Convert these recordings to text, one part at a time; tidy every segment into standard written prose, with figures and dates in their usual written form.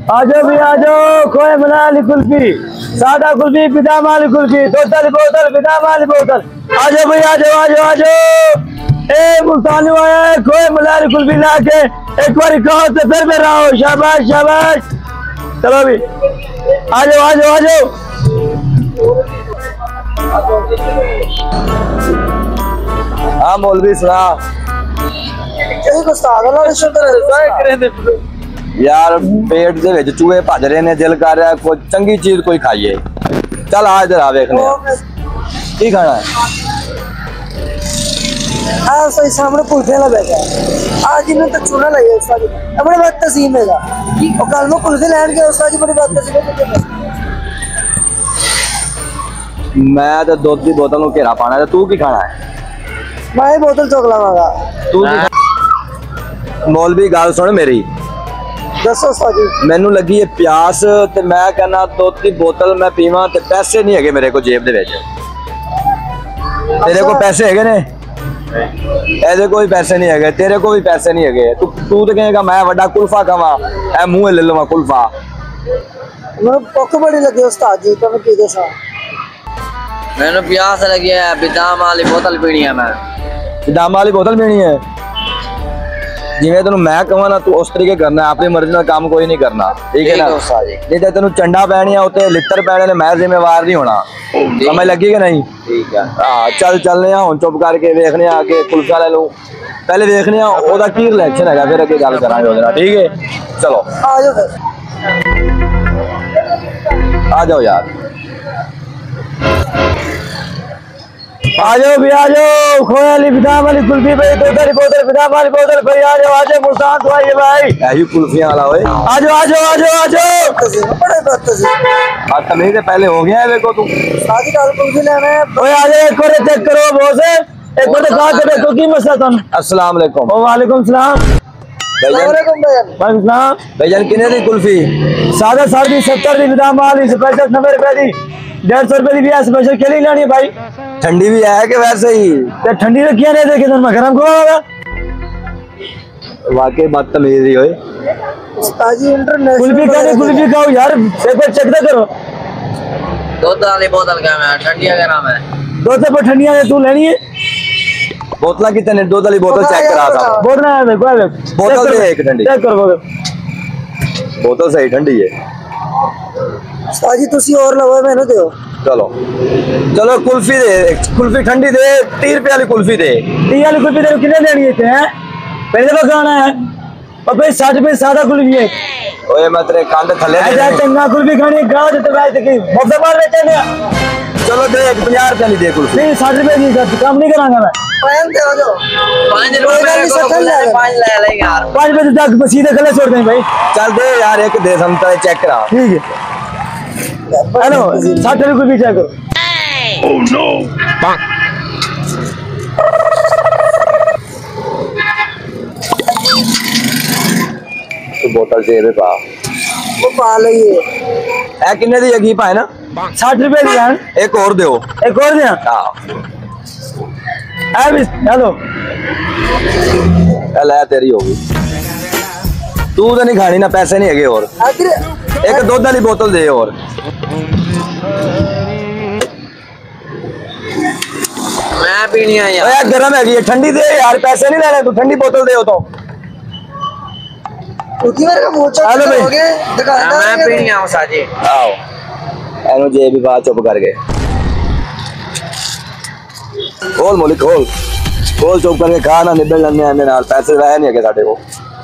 आजो भी आजो, खोए मलाली कुल्फी, सादा कुल्फी, बिदाम वाली कुल्फी, बोतल बोतल बिदाम वाली बोतल। आजो भाई आजो आजो आजो। ए मुल्तानी आया है, खोए मलाली कुल्फी ला के एक बार कहो तो फिर मेरा हो। शाबाश शाबाश। चलो भी आजो आजो आजो। हाँ मौलवी सुना यार, पेट दे विच चूहे भज रहे ने, दिल कर रहा है कोई चंगी चीज कोई खाइए। चल आ इधर आ, देखने की खाना है। सही सामने कुल्फे वाला बैठा है। आज इन्हें तो चूना लगे उस्ताद जी, बड़ी बात तसीम है और कल में कुल्फे लैंड गया उस्ताद जी, बड़ी बात तसीम है। मैं तो दूध की बोतल में घेरा पाना है, तू की खाना है? मैं बोतल चौक लावांगा। तू मौलवी गल सुन मेरी, दसो उस्ताद जी। मैनू लगी है प्यास ते मैं कहना दूध की बोतल मैं पीवां ते पैसे नहीं है मेरे को जेब दे विच। तेरे को पैसे है ने? ऐसे कोई पैसे नहीं है, तेरे को भी पैसे नहीं है। तू तो कहेगा मैं बड़ा कुल्फा खावा, ऐ मुंह ले लवा कुल्फा। मैं भुख बड़ी लगी उस्ताद जी, तो मैं पी दे सा। मैंने प्यास लगी है, बिदाम वाली बोतल पीनी है। मैं बिदाम वाली बोतल पीनी है? जिवें तेन मैं कहां ना तू उस तरीके करना है, अपनी मर्जी नाल काम कोई नहीं करना, ठीक है ना? जे तेन चंडा पैनी है उत्ते लित्तर पैने ने, मैं जिम्मेवार नहीं होना। समझ लगी कि नहीं? ठीक है। हाँ चल चलने हुण, चुप करके देखने आके कुल्फा ले लूं, पहले देखने ओदा की रिएक्शन है, फिर अगे गल करांगे ओदे नाल, ठीक है? चलो आ जाओ फिर, आ जाओ यार, आ जाओ भी आ जाओ। खोए वाली बिदाम वाली कुल्फी भाई, बोतल बोतल बिदाम वाली बोतल भाई। आ जाओ मुल्तान तो आइए भाई। यही कुल्फियां वाला ओए, आ जाओ आ जाओ आ जाओ आ जाओ। बड़े बात तसीम। आज तमीज से पहले हो गया है देखो तू। उस्ताद जी कल कुल्फी लेना है। ओए आ जाओ, एक बार चेक करो बॉस, एक बार खा के देखो की मसला तुम। अस्सलाम वालेकुम। वालेकुम सलाम। भाईजान भाईजान कितने दी कुल्फी? सादा 70 दी बिदाम वाली, स्पेशल 90 रुपए दी, 150 रुपए की भी स्पेशल केली लेनी है भाई। ठंडी भी है कि वैसे ही? ते ठंडी तो क्या नहीं देखे तुम, गरम को होगा। वाकई बदतमीज ही होए। उस्ताद जी इंटरनेशनल कुल्फी खाओ यार, एक बार चेक तो करो। दूध वाली बोतल का मैं ठंडी का नाम है। दो से पर ठंडियां तू लेनी है? बोतल कितने? दूध वाली बोतल चेक करा था। बोलना है देखो, बोतल दे एक ठंडी, चेक करो बोतल सही ठंडी है। उस्ताद जी तुसी और लवो मैंने दो। चलो चलो कुल्फी दे, कुल्फी ठंडी दे, 30 रुपए वाली कुल्फी दे। 30 वाली कुल्फी तेरे कितने देनी है? पहले तो खाना है और भाई 60 रुपए सादा कुल्फी है। ओए मैं तेरे कान थले ऐसा चंगा कुल्फी खानी गांव तो वैसे की मुफ्त मार देते हैं। चलो दे, 50 रुपए वाली दे कुल्फी। नहीं 60 रुपए की काम नहीं करांगा मैं। 5 बजे तक सीधे गले छोड़ दें भाई। चल दे यार, एक दे, हम तेरे चेक करा। ठीक है, हेलो 60 रुपए कुल्फी चेक करो। Oh no! तो बोतल जेब पा, वो पा लइए। ए किन्ने दी है पाए ना? 60 रुपए की है। एक और दो, एक और दिया। हां हेलो ले तेरी होगी, तू तो नहीं खानी ना, पैसे नहीं है और। एक दूध वाली बोतल दे और। मैं पीनी है यार, गर्म है, ठंडी दे यार, पैसे नहीं लेने, तू ठंडी बोतल दे तो। हेलो भाई, मैं पीनी है साजी। आओ एनो जे भी बात चुप करके खोल मोली, खोल खोल, चुप करके खा ना, निबड़ लेने आने नाल, पैसे रह नहीं है साडे को।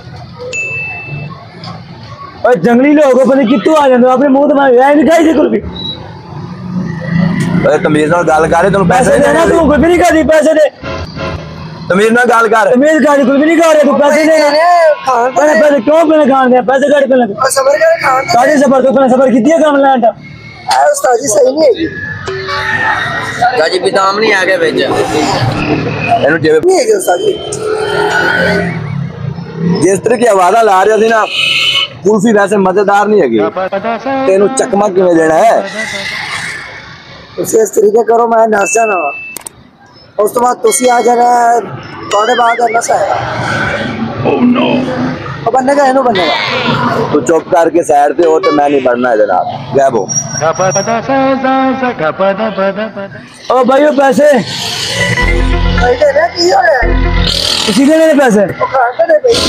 ओए जंगली लोग को पता कितों आ जांदे, अपने मुंह ते मार ऐ नहीं खाई दी कुल्फी। ओए तमीज नाल गल कर, तन्नू पैसे देना, तू कुल्फी नहीं खादी, पैसे दे। तमीज नाल गल कर, तमीज खादी कुल्फी नहीं खा रहे तू, पैसे दे। पहले पैसे क्यों पहले खान दे, पैसे काट पहले सबर कर खान सारी सबर तो पहले सबर कीती है काम लैंड। उस्ताद जी सही नहीं है साजी, बिदाम नहीं आगे भेज एनु जेब नहीं है उस्ताद जी। जिस तरह की आवाज़ ला रहा थी ना, कुल्फी वैसे मजेदार नहीं है। तेनू चकमा किवें देना है? इस तरीके करो, मैं नस जाना, उस तो बाद तुसी आ जाना, थोड़े बाद नस आएगा। Oh no! और बनेगा इनो बनेगा। तू चुप करके साइड पे हो तो मैं नहीं बढ़ना इधर आप गायब हो। ओ भाई वो पैसे भाई दे रहा की हो रहा है इसी दे मेरे पैसे। वो कहां पे दे भाई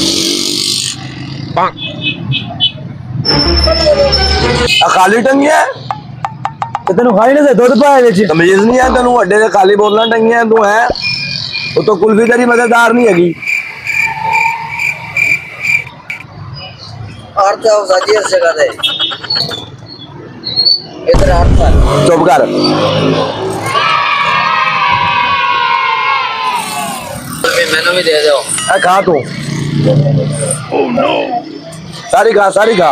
खाली टंगी है तो तेन खाई नहीं दुध पाया बेच तमीज नहीं है तेन व्डे से खाली बोतल टंगी तू है वो तो कुल्फी तेरी मजेदार नहीं हैगी। और तो साजी इस जगह दे इधर हट पर चुप कर मैंने भी दे दो खा तू सारी खा सारी खा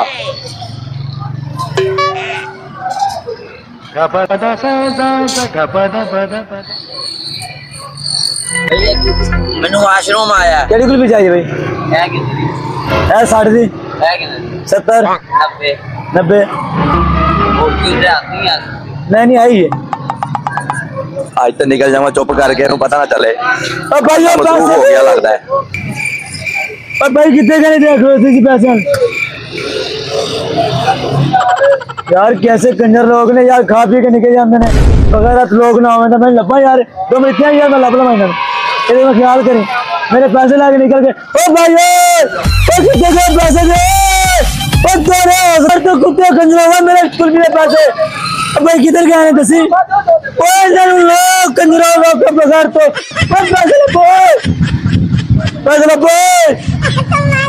मैंने वाशरूम आया केड़ी कुल्फी चाहिए भाई? है कितनी है 60 दी है कितनी 70 90 90 और क्यों आती है नहीं आई है। आज तो निकल जाऊंगा चुप करके इन्हें पता ना चले ओ भाई वो मसरूफ हो गया लगता है। और भाई कितने का नहीं देख रहे थे जी पैसे यार कैसे कंजर लोग ने यार खा पी के निकल जाते हैं बगैर लोग ना होवे तो मैं लब्बा यार तो मैं क्या यार मैं लब लवाई ना ये मैं ख्याल करें मेरे पैसे लाके निकल गए। ओ भाई ओ कितने के पैसे दे ओ तेरे सर तो कुत्ते कंजर होगा मेरे स्कूल में पैसे। अब भाई किधर गए हैं दसी ओ इधर लोग कंजर होगा के बगैर तो पैसे लो पैसे लो